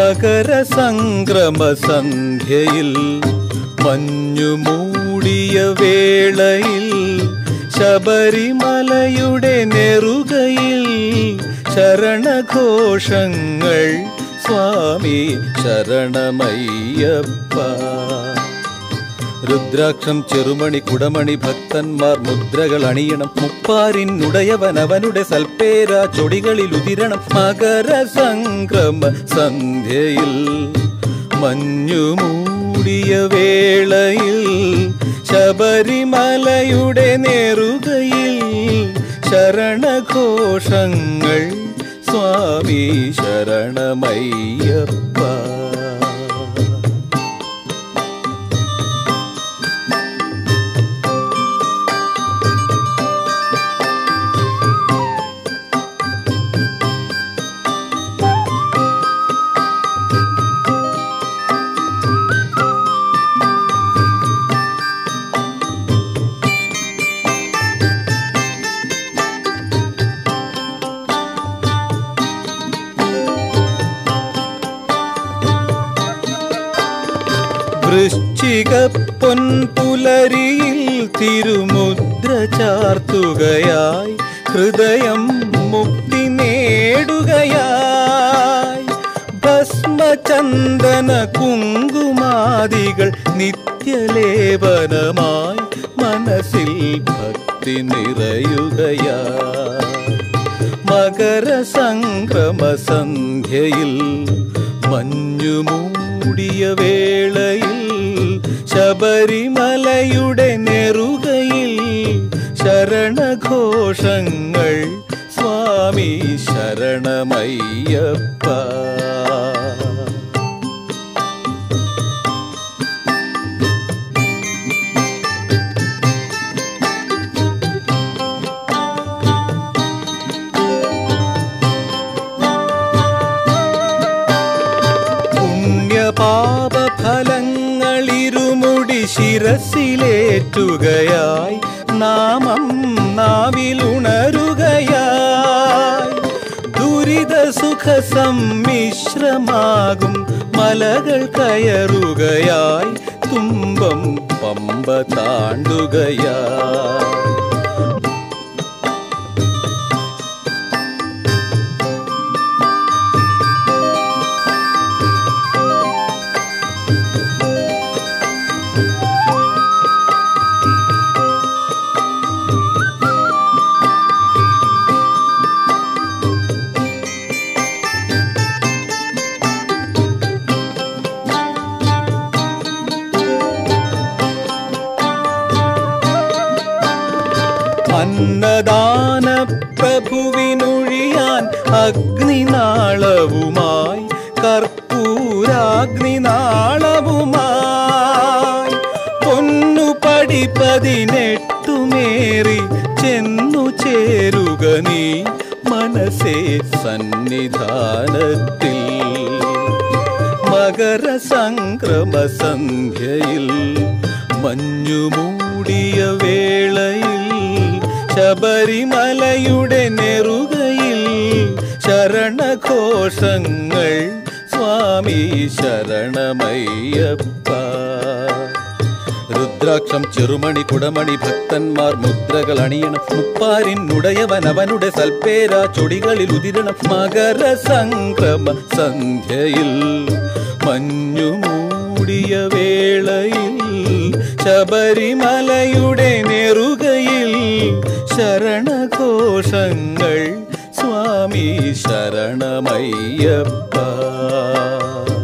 മകര സംക്രമ സന്ധ്യയിൽ മഞ്ഞു മൂടിയ വേളയിൽ ശബരിമലയുടെ നെറുകയിൽ ശരണഘോഷങ്ങൾ സ്വാമി ശരണമയ്യപ്പ. രുദ്രാക്ഷം ചെറുമണി കുടമണി ഭക്തന്മാർ മുദ്രകൾ അണിയണം. മുപ്പാരിനുടയവനവനുടെ സൽപ്പേര ചൊടികളിൽ ഉതിരണം. മകര സംക്രമ സന്ധ്യയിൽ മഞ്ഞു മൂടിയ വേളയിൽ ശബരിമലയുടെ നെറുകയിൽ ശരണഘോഷങ്ങൾ സ്വാമി ശരണമയ്യപ്പ. വൃശ്ചിക പൊൻപുലരിയിൽ തിരുമുദ്ര ചാർത്തുകയായി ഹൃദയം മുക്തി നേടുകയായി. ഭസ്മചന്ദന കുങ്കുമാദികൾ നിത്യലേപനമായി മനസ്സിൽ ഭക്തി നിറയുകയായി. മകര സംക്രമ സന്ധ്യയിൽ മഞ്ഞു മൂടിയ വേളയിൽ ശബരിമലയുടെ നെറുകയിൽ ശരണഘോഷങ്ങൾ സ്വാമി ശരണമയ്യപ്പ. പാപഫലങ്ങളിരുമുടി ശിരസിലേറ്റുകയായി നാമം നാവിലുണരുകയായി. ദുരിത സുഖ സമ്മിശ്രമാകും മലകൾ കയറുകയായി തുമ്പം പമ്പ താണ്ടുകയായി. അന്നദാന പ്രഭുവിനൊഴിയാൻ അഗ്നിനാളവുമായി കർപ്പൂരാഗ്നിനാളവുമായി പൊന്നുപടി 18 ചെന്നു ചേരുക നീ മനസ്സേ സന്നിധാനത്തിൽ. മകര സംക്രമ സന്ധ്യയിൽ മഞ്ഞു മൂടിയ വേളയിൽ ശബരിമലയുടെ നെറുകയിൽ ശരണഘോഷങ്ങൾ സ്വാമി ശരണമയ്യപ്പ. രുദ്രാക്ഷം ചെറുമണി കുടമണി ഭക്തന്മാർ മുദ്രകൾ അണിയണം. മുപ്പാരിനുടയവനവനുടെ സൽപ്പേര ചൊടികളിൽ ഉതിരണം. മകര സംക്രമ സന്ധ്യയിൽ മഞ്ഞു മൂടിയ വേളയിൽ ശബരിമലയുടെ നെറുകയിൽ ശരണഘോഷങ്ങൾ സ്വാമി ശരണമയ്യപ്പ.